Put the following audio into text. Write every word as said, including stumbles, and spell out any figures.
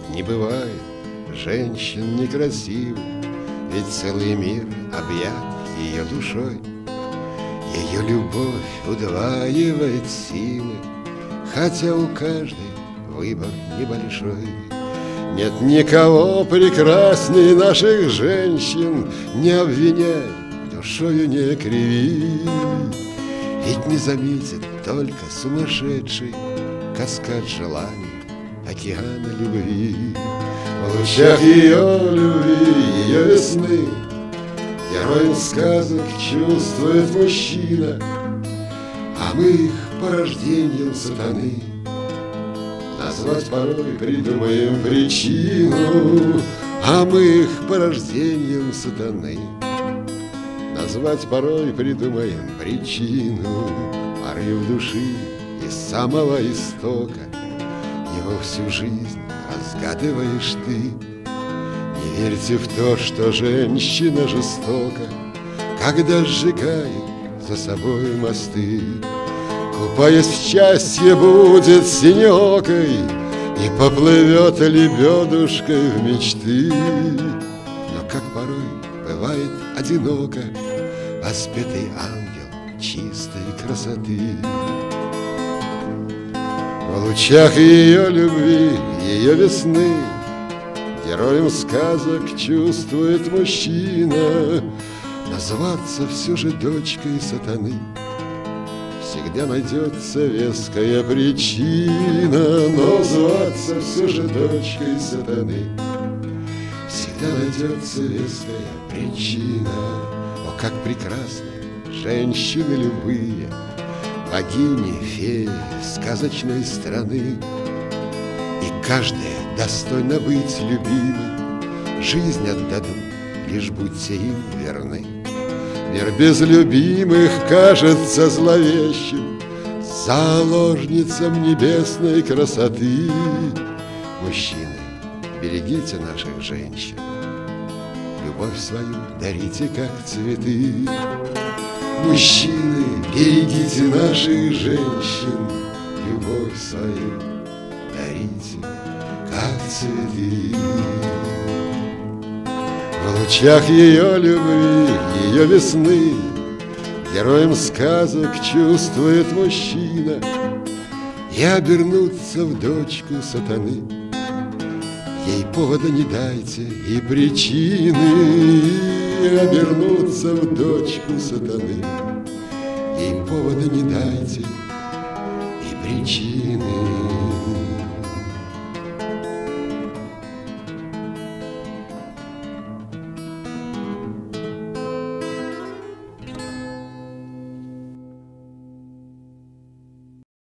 Не бывает женщин некрасивых, ведь целый мир объят ее душой. Ее любовь удваивает силы, хотя у каждой выбор небольшой. Нет никого прекрасней наших женщин, не обвиняй, душою не криви. Ведь не заметит только сумасшедший каскад желаний океана любви. В лучах ее любви, ее весны героем сказок чувствует мужчина, а мы их порождением сатаны назвать порой придумаем причину. А мы их порождением сатаны назвать порой придумаем причину. Порыв души из самого истока, его всю жизнь разгадываешь ты. Не верьте в то, что женщина жестока, когда сжигает за собой мосты. Купаясь в счастье, будет синекой и поплывет лебедушкой в мечты. Но как порой бывает одиноко воспетый ангел чистой красоты. В лучах ее любви, ее весны героем сказок чувствует мужчина, назваться все же дочкой сатаны всегда найдется веская причина. Но зваться все же дочкой сатаны всегда найдется веская причина. О, как прекрасны женщины любые, богини, феи сказочной страны. И каждая достойна быть любимой, жизнь отдадут, лишь будьте им верны. Мир без любимых кажется зловещим заложницам небесной красоты. Мужчины, берегите наших женщин, любовь свою дарите, как цветы. Мужчины, берегите наших женщин, любовь свою дарите, как цветы. В лучах ее любви, ее весны героем сказок чувствует мужчина, и обернуться в дочку сатаны ей повода не дайте и причины. И обернуться в дочку сатаны ей повода не дайте и причины.